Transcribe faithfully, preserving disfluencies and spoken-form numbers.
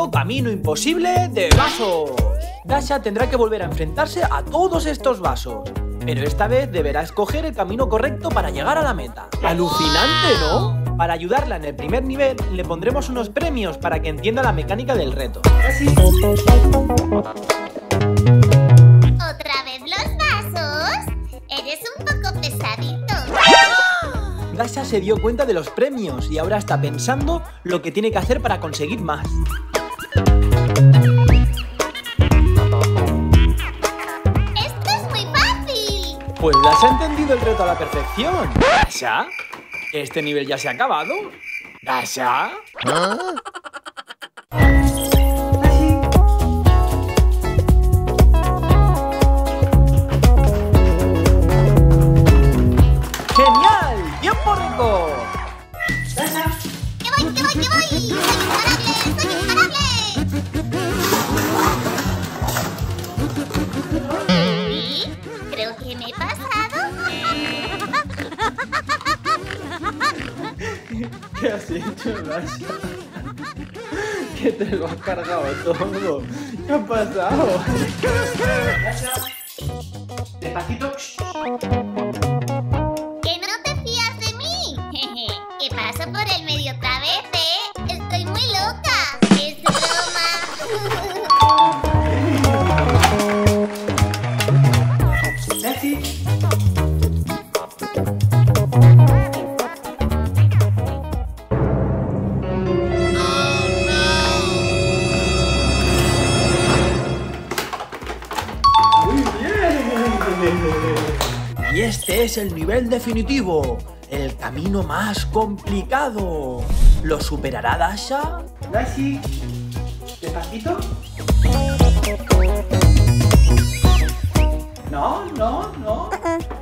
nuevo camino imposible de vasos. Dasha tendrá que volver a enfrentarse a todos estos vasos, pero esta vez deberá escoger el camino correcto para llegar a la meta. ¡Alucinante!, ¿no? Para ayudarla en el primer nivel, le pondremos unos premios para que entienda la mecánica del reto. ¿Otra vez los vasos? Eres un poco pesadito. Dasha se dio cuenta de los premios y ahora está pensando lo que tiene que hacer para conseguir más. ¡Esto es muy fácil! Pues Dasha ha entendido el reto a la perfección. ¿Dasha? ¿Este nivel ya se ha acabado? ¿Dasha? ¿Ah? ¡Genial! ¡Tiempo récord! ¡Que voy, que voy, que voy! ¡Soy imparable! ¡Soy imparable! ¿Sí? Creo que me he pasado. ¿Qué has hecho, Dasha? Que te lo has cargado todo. ¿Qué ha pasado? Dasha, despacito. ¿Que no te fías de mí? ¿Que paso por el medio otra vez, eh? Estoy muy loca. Es broma. Messi. Y este es el nivel definitivo, el camino más complicado. ¿Lo superará Dasha? Dashi, despacito. No, no, no.